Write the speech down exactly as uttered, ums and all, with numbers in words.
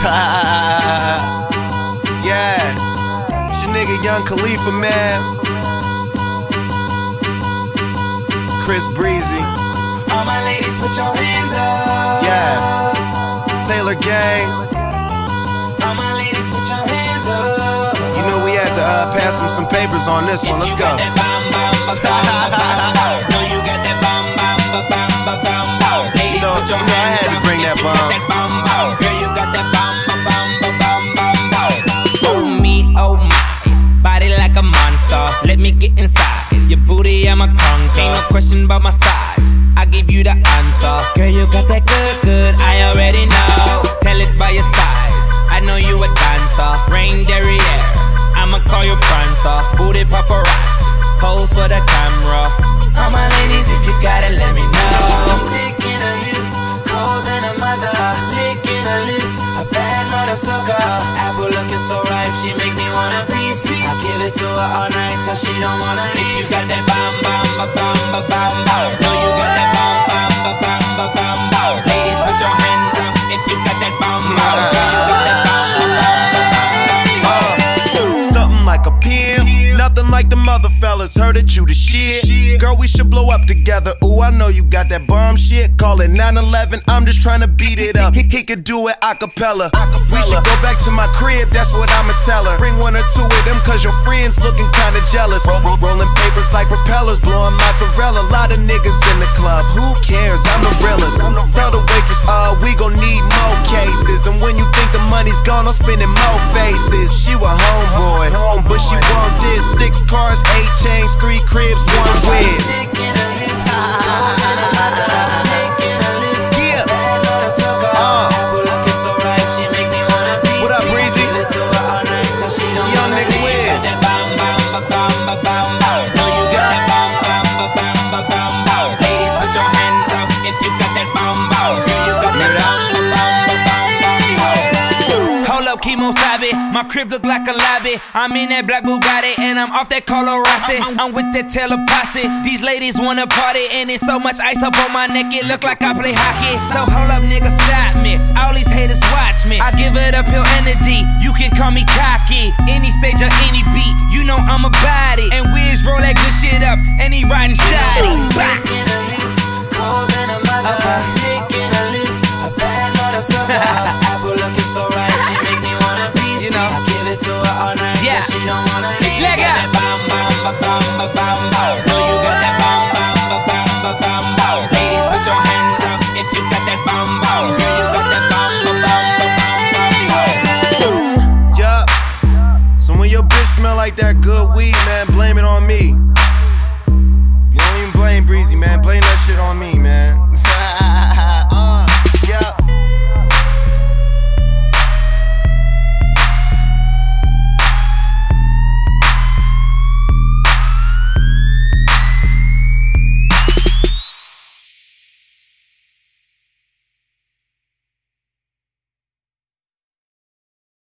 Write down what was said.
Yeah, it's your nigga Young Khalifa, man. Chris Breezy. All my ladies, put your hands up. Yeah, Taylor Gang. All my ladies, put your hands up. You know we had to uh, pass him some papers on this one. Let's go. No, you got that bomb, bomb, bomb, bomb, bomb, bomb. Ladies, You know, put your you know I hands had to up. bring that If you bomb. got that bomb, bomb. Girl, you got that bomb, bomb, bomb, bomb, bomb, bomb. Oh me, oh my, body like a monster. Let me get inside your booty, I'm a conquer. Ain't no question about my size, I give you the answer. Girl, you got that good, good, I already know. Tell it by your size, I know you a dancer. Rain derriere, I'ma call you prancer. Booty paparazzi, pose for the camera. All my ladies, if you got it, let me know. Licking her hips, cold than a mother. Licking her lips, a bad mother sucker. Apple looking so ripe, she make me wanna piece. I give it to her all night, so she don't wanna leave. You got that bomb, bomb, ba bomb, ba bomb, bomb. No, you got that bomb, bomb, ba bomb, ba bomb, bomb. Ladies, put your hands up if you got that bomb, bomb. You got that bomb, ba bomb, ba bomb, Uh, something like a pimp, nothing like the mother fellas. Heard that you the shit. Girl, we should blow up together. Ooh, I know you got that bomb shit. Call it nine eleven, I'm just trying to beat it up. He, he could do it a cappella. We should go back to my crib, that's what I'ma tell her. Bring one or two of them, cause your friends looking kinda jealous. Roll, roll, rolling papers like propellers, blowing mozzarella. Lot of niggas in the club, who cares? I'm the realest. Tell the waitress, uh, we gon' need more cases. And when you think the money's gone, I'm spending more faces. She a homeboy, but she want this. Six cars, eight chains, three cribs, one whiz. licking her hips, cold than a mother. Licking her lips, Yeah. bad mother sucker. Uh. Apple looking so ripe, she make me wanna piece. What up, Breezy? Give it to her all night, so she don't Young wanna nigga leave. Wiz. Got that bomb, bomb, ba bomb, ba bomb, bomb. No, you got that bomb, bomb, ba bomb, ba bomb, bomb. Ladies, put your hands up if you got that bomb, bomb. Girl, you got that bomb, ba bomb, ba bomb, bomb. Hold up, chemo sabe. My crib look like a lobby. I'm in that black Bugatti and I'm off that Carlo Rossi. I'm with that Taylor posse. These ladies wanna party and it's so much ice up on my neck it look like I play hockey. So hold up, nigga, stop me. All these haters watch me. I give it up, your energy. You can call me cocky. Any stage or any beat, you know I'm a body. And Wiz roll that good shit up and he riding shoddy. Licking her hips, cold than a mother. Licking her lips, a bad mother sucker. Apple looking so right, she make me wanna piece. You know, I give it to her all night, yeah. So she don't wanna leave. Leg out. That bomb, bomb, ba bomb, ba bomb, bomb. No, you got that bomb, bomb, ba bomb, ba bomb, bomb. Ladies, put your hands up if you got that bomb, bomb. Girl, you got that bomb, ba bomb, ba bomb, bomb. Yup. So when your bitch smell like that good weed, man, blame it on me. You don't even blame Breezy, man. Blame that shit on me, man.